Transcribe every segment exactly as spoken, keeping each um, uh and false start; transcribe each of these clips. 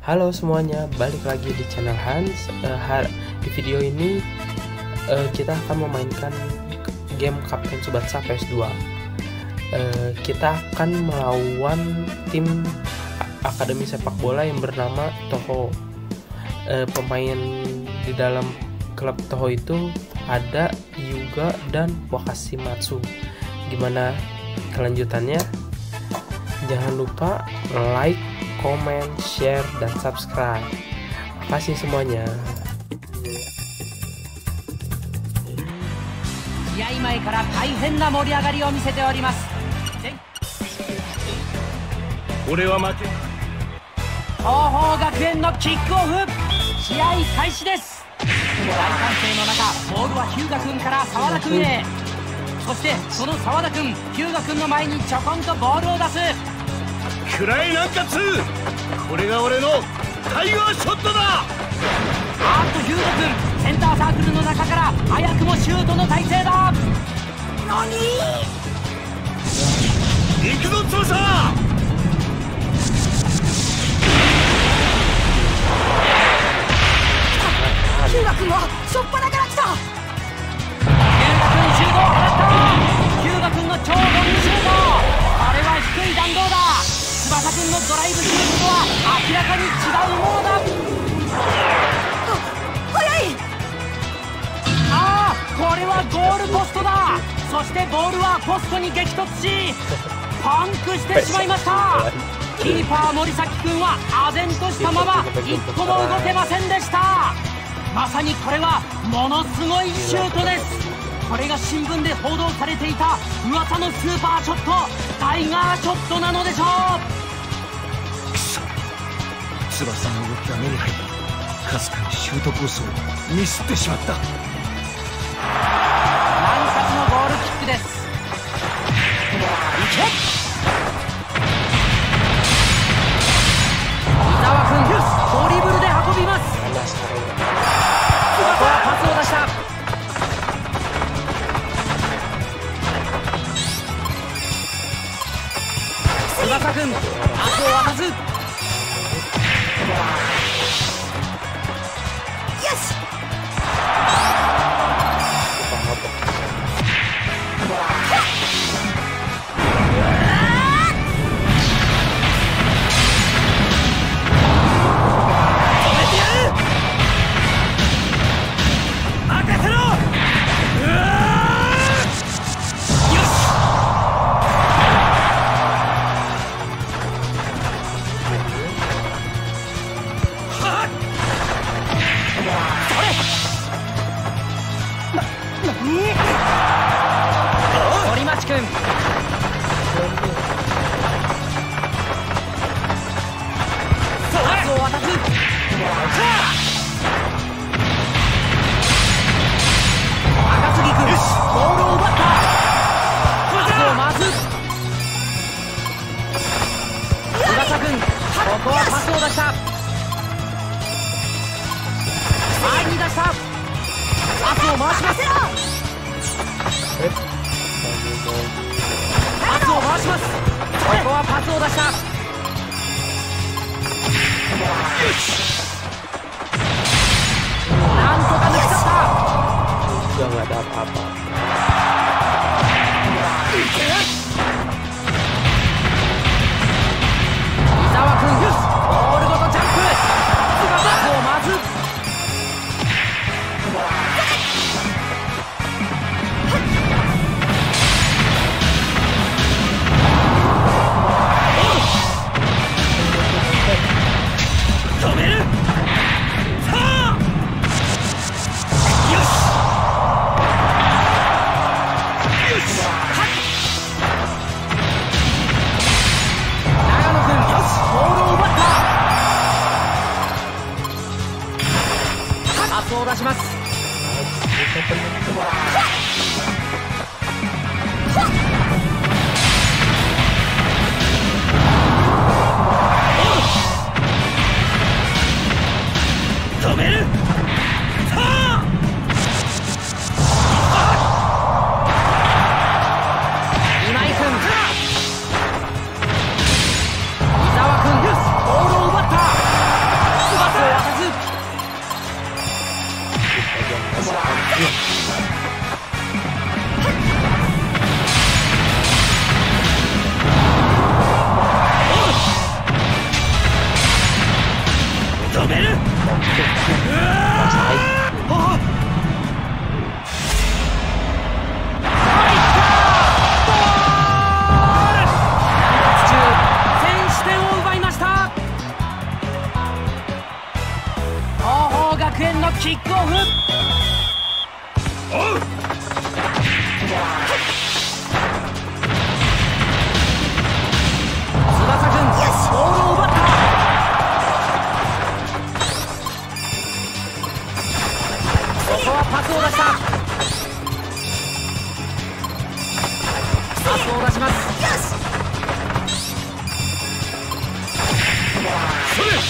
Halo semuanya, balik lagi di channel Hans. uh, Di video ini uh, kita akan memainkan game Kapten Tsubasa P S dua. uh, Kita akan melawan tim akademi sepak bola yang bernama Toho. uh, Pemain di dalam klub Toho itu ada Hyuga dan Wakashimatsu. Gimana kelanjutannya? Jangan lupa like, komen, share, dan subscribe. Makasih semuanya. 試合前から大変な盛り上がりを見せております。 俺は負け。 東邦学園のキックオフ、試合開始です。大歓声の中、ボールは日向君から澤田君へ。そしてその澤田君、日向君の前にちょこんとボールを出す。 クライナンカツ、これが俺のタイガーショットだ。 あーっと日向君、センターサークルの中から早くもシュートの体勢だ。何？ 行くぞ翼。 日向君はしょっぱなから来た。日向君シュートを放った。日向君の超ロングシュート、あれは低い弾道だ。翼君のドライブシュートとは明らかに違うものだ。速い。ああ、これはゴールポストだ。そしてボールはポストに激突しパンクしてしまいました。キーパー森崎君は唖然としたまま一歩も動けませんでした。まさにこれはものすごいシュートです。これが新聞で報道されていた噂のスーパーショット、タイガーショットなのでしょう。 くそ、翼の動きが目に入り、かすかにシュートコースをミスってしまった。 南葛のゴールキックです。いけ。伊沢君、ドリブルで運びます。翼はパスを出した。翼君、パスを渡す。よし。堀町君、パスを渡す。赤杉君、ボールを奪った。パスを回す。翼君、ここはパスを出した。前に出した。パスを回します。パスを回します。ここはパスを出した。なんとか抜き去った。 Nggak ada apa-apa. 伊沢君、ボールごとジャンプ。パスを回す。止める。さあ、よしよし。長野君、よし、ボールを奪った。パスを出します。止める。さあ、今井君、伊沢君、ボールを奪った。 止める。 学園のキックオフ。 おう。 翼くん、ボールを奪った。ここはパスを出した。パスを出します。 それ。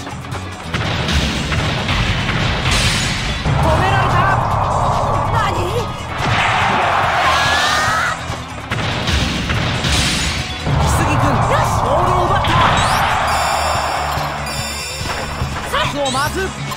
止められた。何？木杉君、ボールを奪った。パスを回す。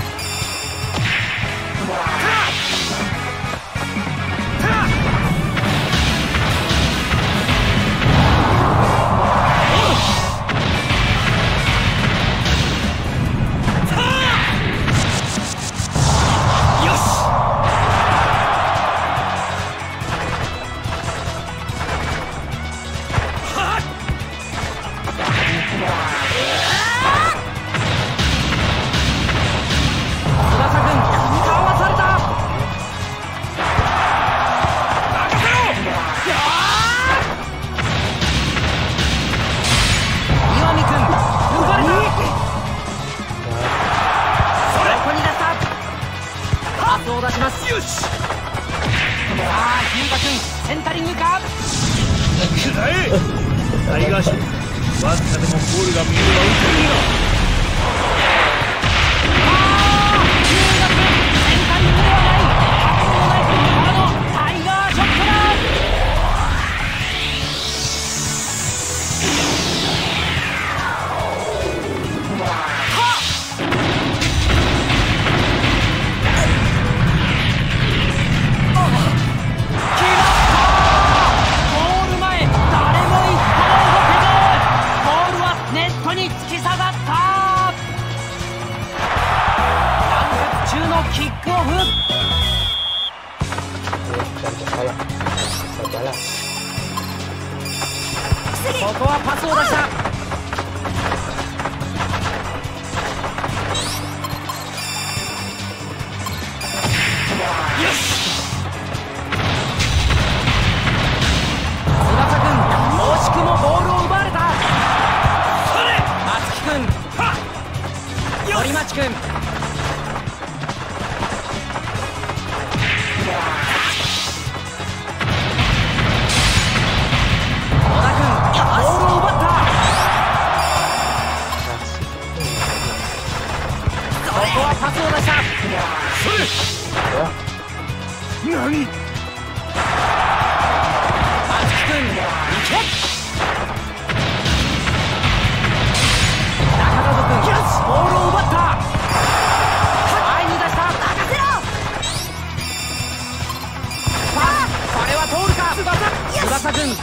よし。 さあ、ひゅうが君、センタリングか。 くらえ。タイガーショット。わずかでもボールが見えば打てるな。 ああ、ひゅうが君、センタリングではない。箱のナイフからのタイガーショットだ。キックオフ。ここはパスを出した。よし。翼くん、惜しくもボールを奪われた。松木くん、森町くん。パスを出した。 それ。何？ 松木君、行け。中門君、ボールを奪った。前に出した。任せろ。パス、これは通るか。翼、翼君。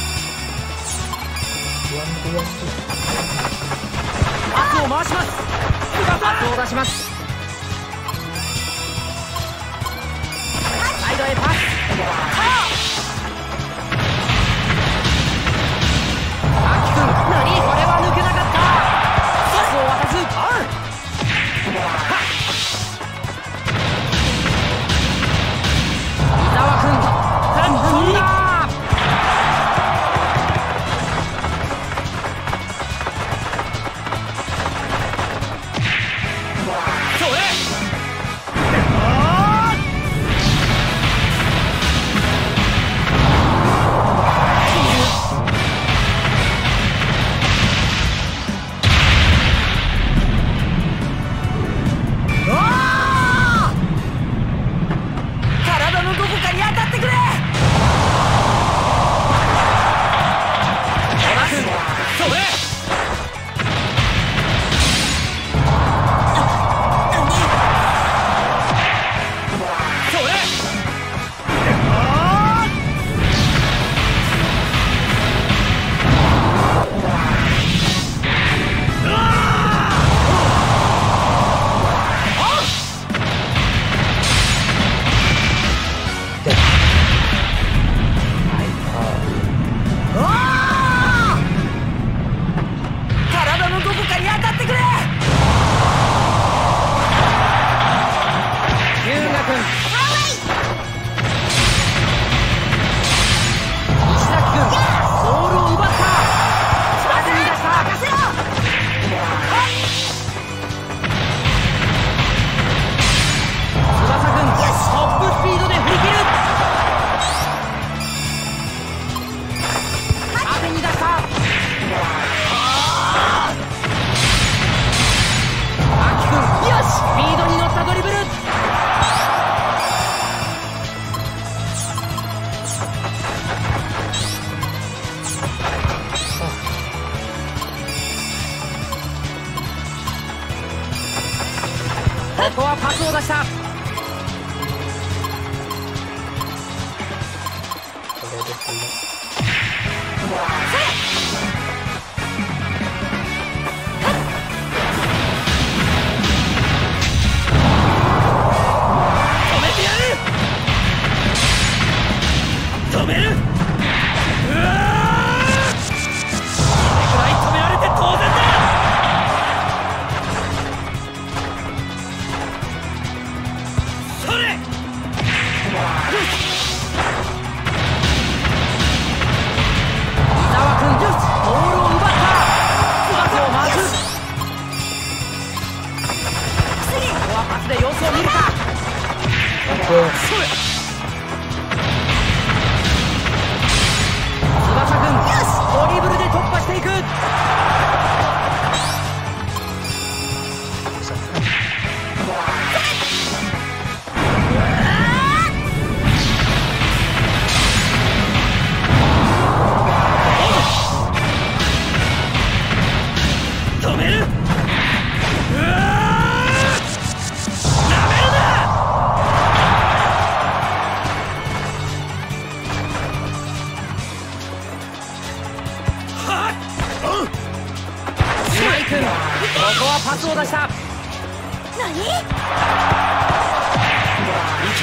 パスを回します。パスを出します。サイドへパス。秋君、これは抜けなかった。パスを渡す。伊沢君、飛んだ。それ。 こはパスを出した。 これですね。 止める。うわー、それくらい止められて当然だ。それ。伊沢君、ボールを奪った。パスを回す。ここはパスで様子を見るか。それ。ドリブルで突破していく。止める。うわー、なめるな。ここはパスを出した。何？いけ！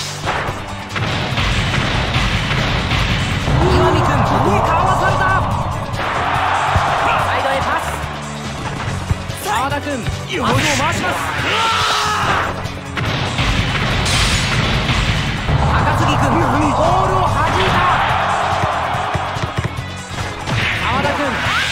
岩見君、かわされた。サイドへパス。澤田君、パスを回します。高杉君、ボールを弾いた。澤田君。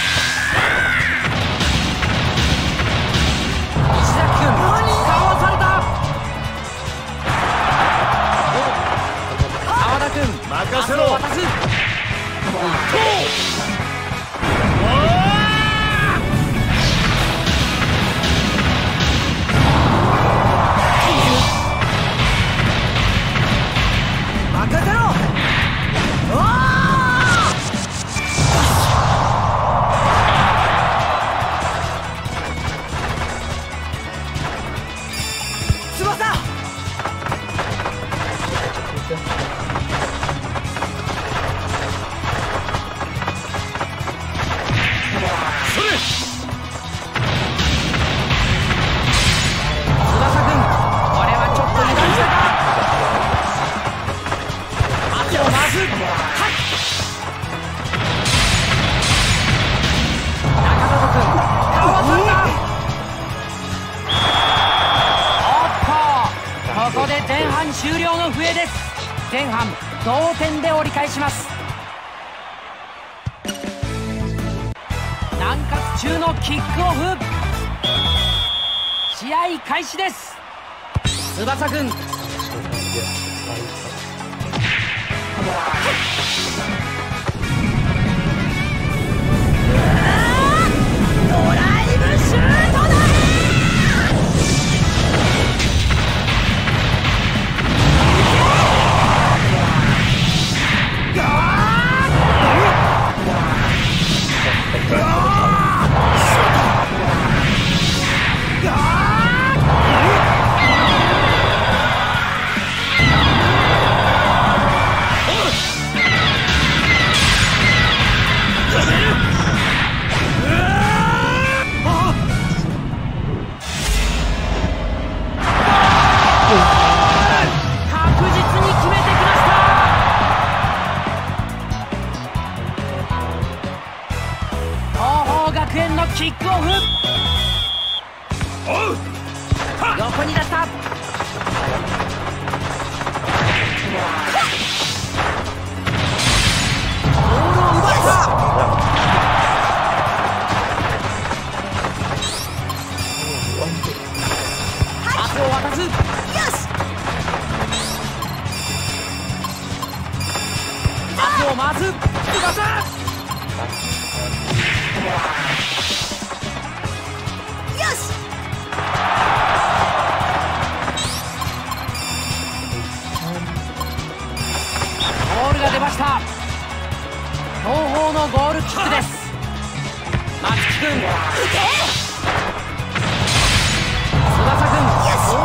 任せろ。渡す。任せろ。終了の笛です。前半同点で折り返します。南葛中のキックオフ、試合開始です。翼くん、ドライブシュートだ。キックオフ。横に出した。ボールを奪った。パスを渡す。よし。パスを回す。翼。が出ました。東邦のゴールキックです。松木君、翼君、ボー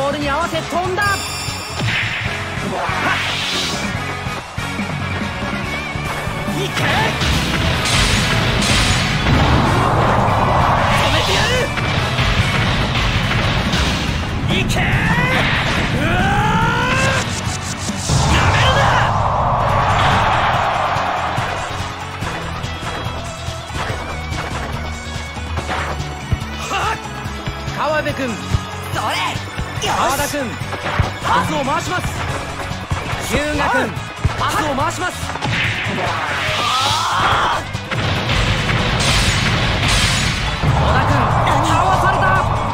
ボールに合わせ飛んだ。いけ、止めてやる。いけ、うわー、やめるな。川辺君、それ、川田君、パスを回します。日向君、パスを回します。小田君、かわされた。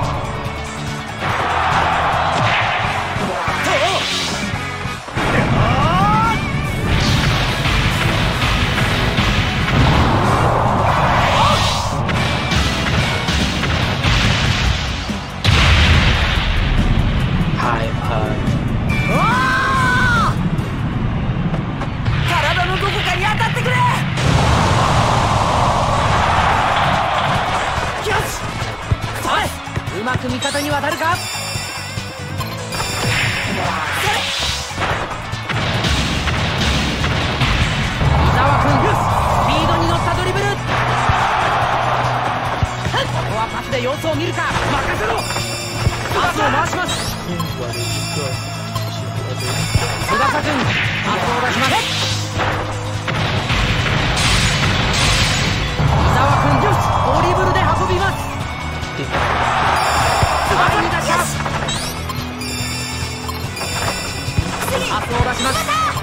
うまく味方に渡るか。伊沢君、スピードに乗ったドリブル。ここはパスで様子を見るか。任せろ。パスを回します。翼君、パスを出します。伊沢君、ドリブルで運びます。前に出します。パスを出します。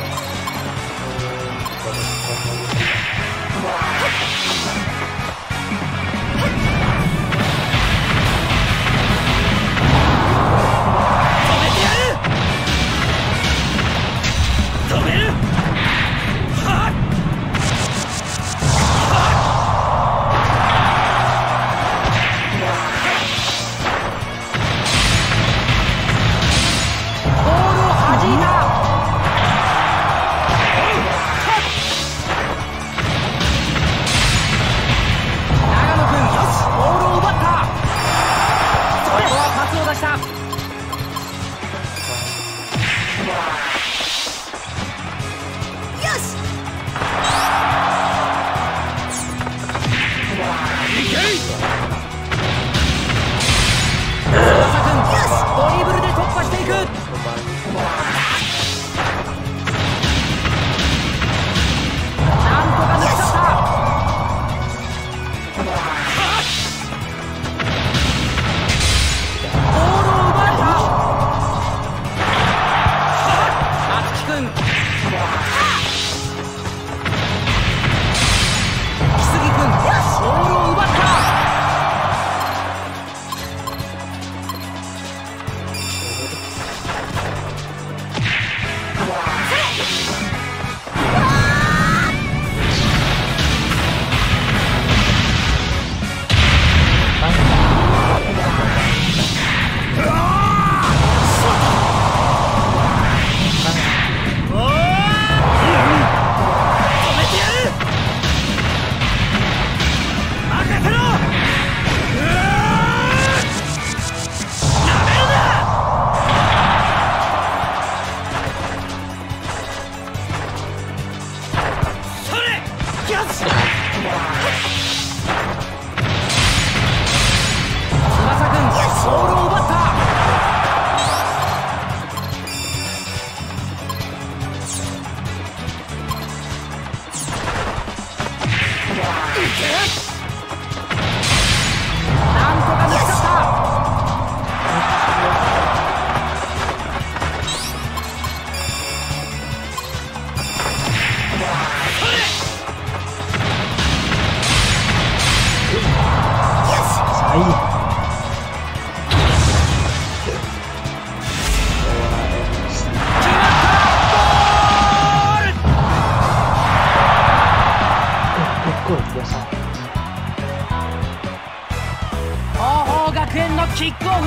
止めてやる。止める。はっキックオフ。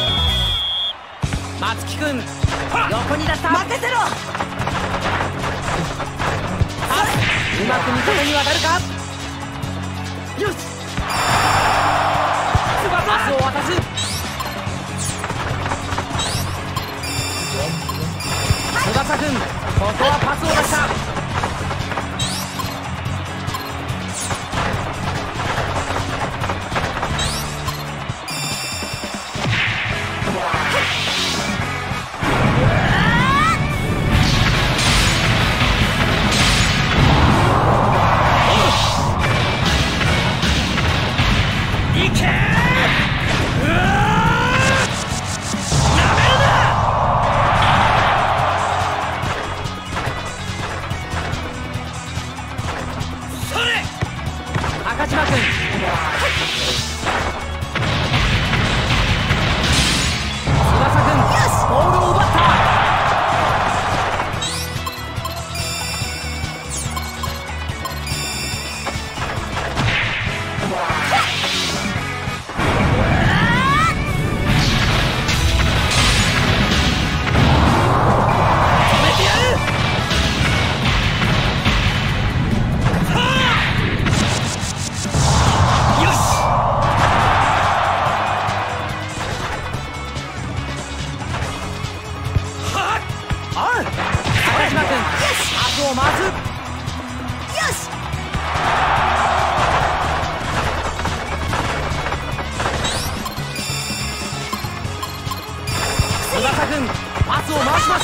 松木君、横に出した。任せろ。うまく味方に渡るか。よし。パスを渡す。 翼軍、ここはパスを出した。中島君、翼君、ボールを奪った。止めてやる。を回す。よし。翼軍、パスを回します。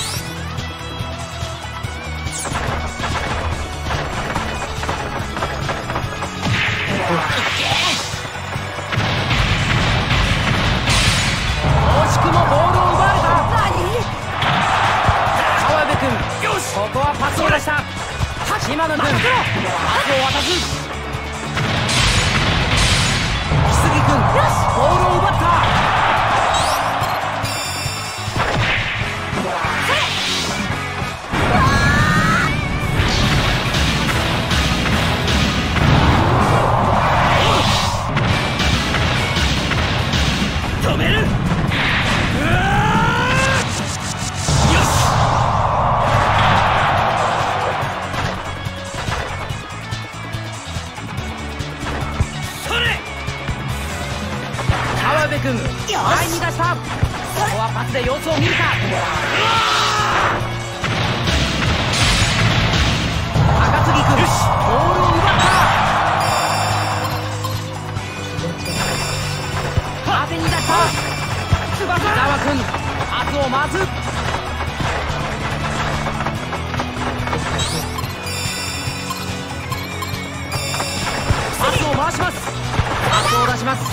惜しくもボールを奪われた。川辺君、よし、ここはパスを出した。島野君、パスを渡す。木杉君、ボールを奪った。止める。川辺君、前に出した。ここはパスで様子を見るか。赤杉君、ボールを奪った。当てに出した。伊沢君、パスを回す。パスを回します。パスを出します。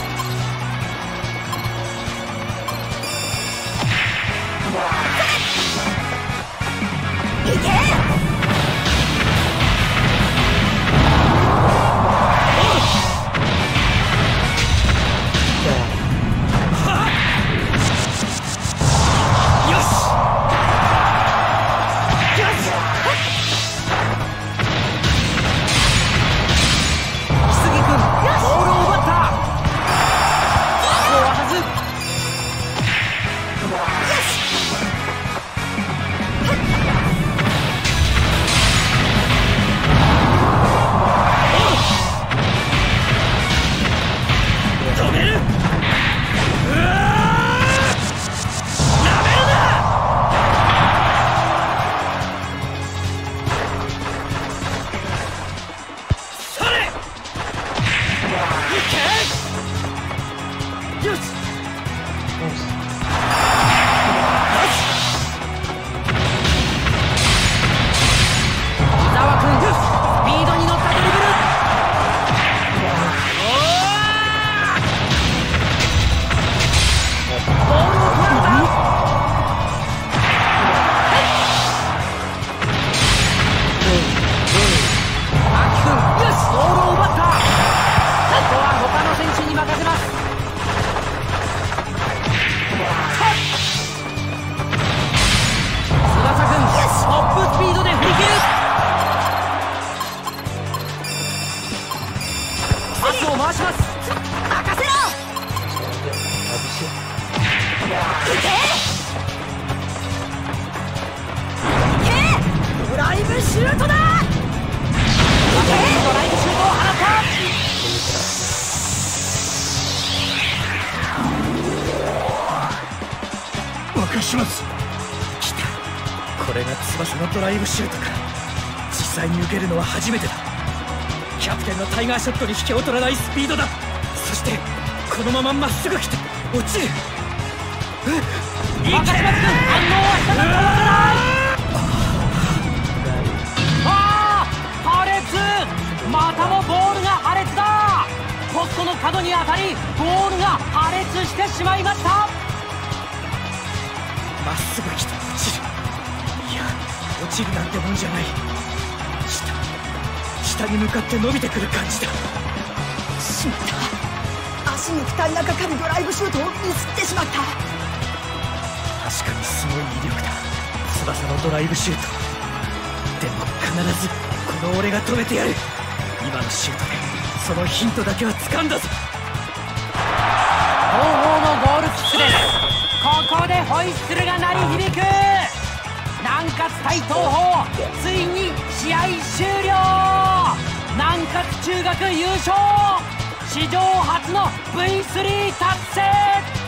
いけ。 します。来た。ここれが翼のドライブシュートか。実際に受けるのは初めてだ。キャプテンのタイガーショットに引けを取らないスピードだ。そしてこのまままっすぐ来て落ちる。 若島君、反応はしたがったわからない。ああ、破裂。またもボールが破裂だ。ポストの角に当たりボールが破裂してしまいました。 まっすぐ来て落ちる。いや、落ちるなんてもんじゃない。下下に向かって伸びてくる感じだ。 しまった。足に負担がかかるドライブシュートをミスってしまった。 確かにすごい威力だ、翼のドライブシュート。でも必ずこの俺が止めてやる。今のシュートでそのヒントだけは掴んだぞ。 後方のゴールキックです。ここでホイッスルが鳴り響く。南葛対東邦、ついに試合終了。南葛中学優勝、史上初の ブイスリー 達成。